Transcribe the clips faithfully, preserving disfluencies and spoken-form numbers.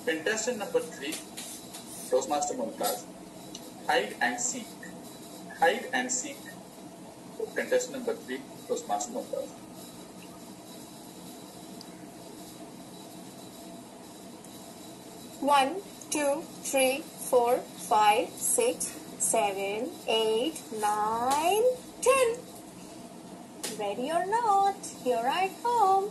Contestant number three, Toastmaster Mumtaz. Hide and seek. Hide and seek. Contestant number three, Toastmaster Mumtaz. One, two, three, four, five, six, seven, eight, nine, ten. Ready or not, here I come.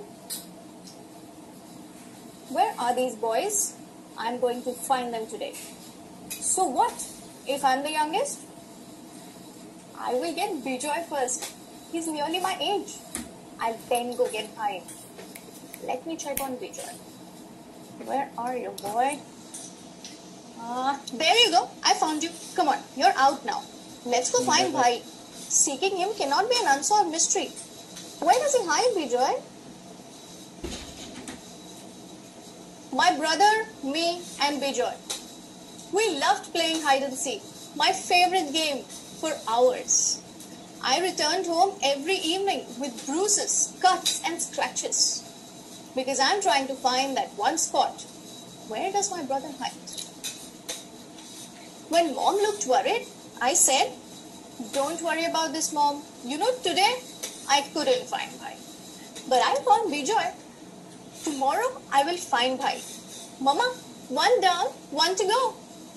Where are these boys? I'm going to find them today. So what if I'm the youngest? I will get Bijoy first. He's nearly my age. I'll then go get Bhai. Let me check on Bijoy. Where are you, boy? Ah, uh, there you go. I found you. Come on, you're out now. Let's go find Bhai. Seeking him cannot be an unsolved mystery. Where does he hide, Bijoy? My brother, me and Bijoy. We loved playing hide and seek, my favorite game, for hours. I returned home every evening with bruises, cuts and scratches because I'm trying to find that one spot. Where does my brother hide? When Mom looked worried, I said, "Don't worry about this, Mom. You know, today I couldn't find Bhai. But I found Bijoy. Tomorrow I will find Bhai. Mama, one down, one to go."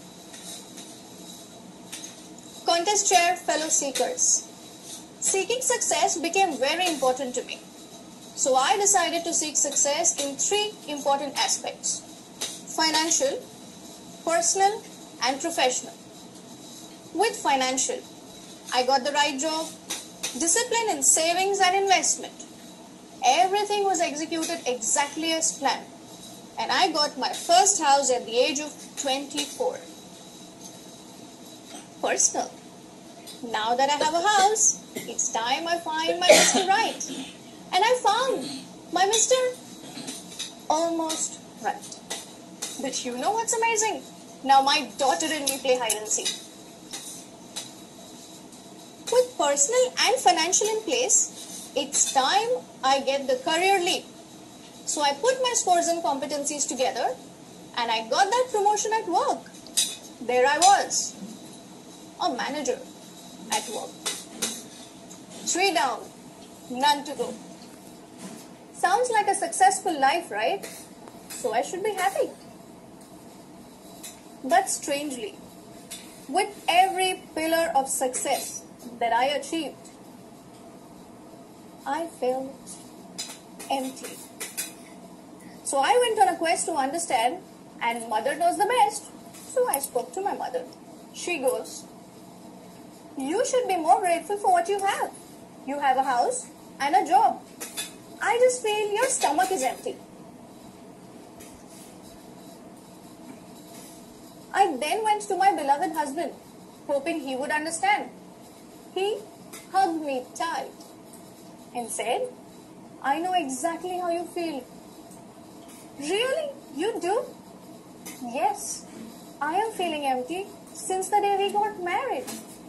Contest chair, fellow seekers. Seeking success became very important to me. So I decided to seek success in three important aspects: financial, personal, and professional. With financial, I got the right job, discipline in savings and investment. Everything was executed exactly as planned, and I got my first house at the age of twenty-four. Personal. Now that I have a house, it's time I find my Mister Right. And I found my Mister Almost Right. But you know what's amazing? Now my daughter and me play hide and seek. With personal and financial in place, it's time I get the career leap. So I put my scores and competencies together and I got that promotion at work. There I was, a manager at work. Three down, none to go. Sounds like a successful life, right? So I should be happy. But strangely, with every pillar of success that I achieved, I felt empty. So I went on a quest to understand, and mother knows the best. So I spoke to my mother. She goes, "You should be more grateful for what you have. You have a house and a job. I just feel your stomach is empty." I then went to my beloved husband, hoping he would understand. He hugged me tight and said, "I know exactly how you feel." "Really? You do?" "Yes, I am feeling empty since the day we got married."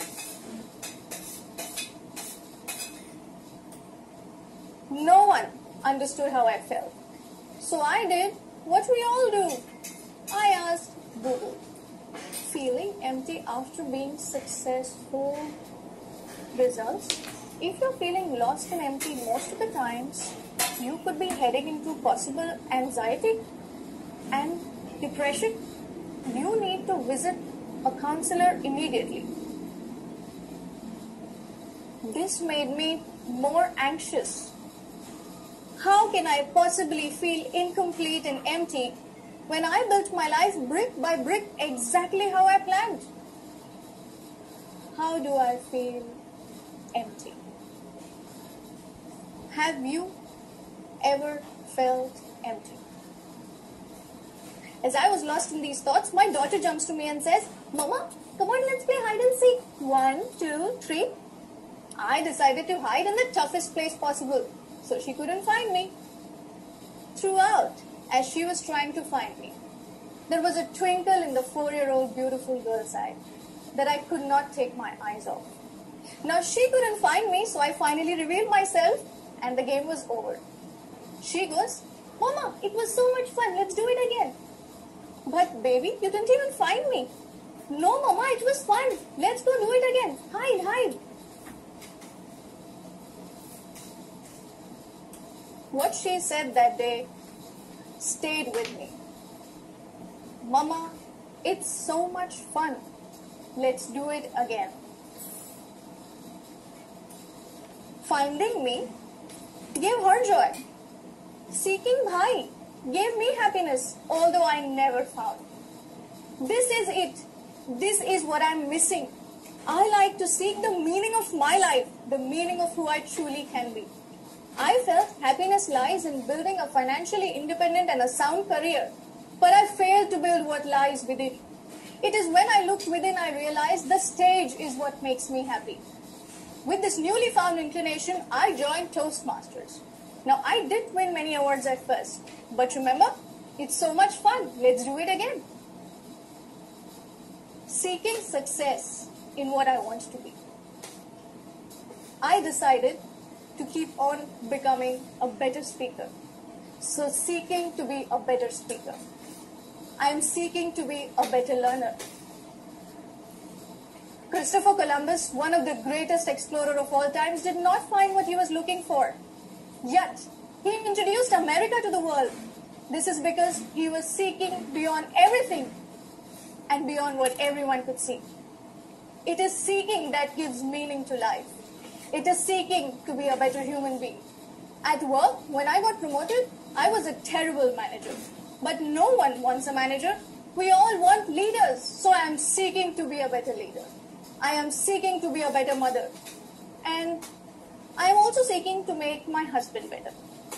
No one understood how I felt. So I did what we all do. I asked Google, "Feeling empty after being successful?" Results: if you're feeling lost and empty most of the times, you could be heading into possible anxiety and depression. You need to visit a counselor immediately. This made me more anxious. How can I possibly feel incomplete and empty when I built my life brick by brick exactly how I planned? How do I feel empty? Have you ever felt empty? As I was lost in these thoughts, my daughter jumps to me and says, "Mama, come on, let's play hide and seek. One, two, three." I decided to hide in the toughest place possible, so she couldn't find me. Throughout, as she was trying to find me, there was a twinkle in the four-year-old beautiful girl's eye that I could not take my eyes off. Now she couldn't find me, so I finally revealed myself and the game was over. She goes, "Mama, it was so much fun, let's do it again." But baby, you didn't even find me. No, Mama, it was fun. Let's go do it again. Hide, hide. What she said that day stayed with me. Mama, it's so much fun. Let's do it again. Finding me gave her joy. Seeking Bhai gave me happiness, although I never found. This is it. This is what I'm missing. I like to seek the meaning of my life, the meaning of who I truly can be. I felt happiness lies in building a financially independent and a sound career, but I failed to build what lies within. It is when I looked within I realized the stage is what makes me happy. With this newly found inclination, I joined Toastmasters. Now, I did win many awards at first, but remember, it's so much fun. Let's do it again. Seeking success in what I want to be. I decided to keep on becoming a better speaker. So, seeking to be a better speaker. I am seeking to be a better learner. Christopher Columbus, one of the greatest explorers of all times, did not find what he was looking for. Yet, he introduced America to the world. This is because he was seeking beyond everything and beyond what everyone could see. It is seeking that gives meaning to life. It is seeking to be a better human being. At work, when I got promoted, I was a terrible manager. But no one wants a manager. We all want leaders. So I am seeking to be a better leader. I am seeking to be a better mother. And I am also seeking to make my husband better.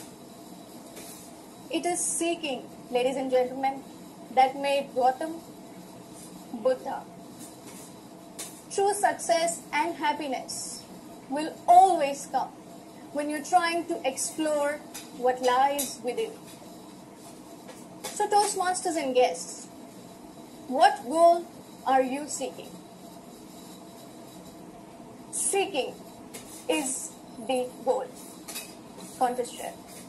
It is seeking, ladies and gentlemen, that made Gautam Buddha. True success and happiness will always come when you're trying to explore what lies within. So Toastmasters and guests, what goal are you seeking? Seeking is the goal. Contest share.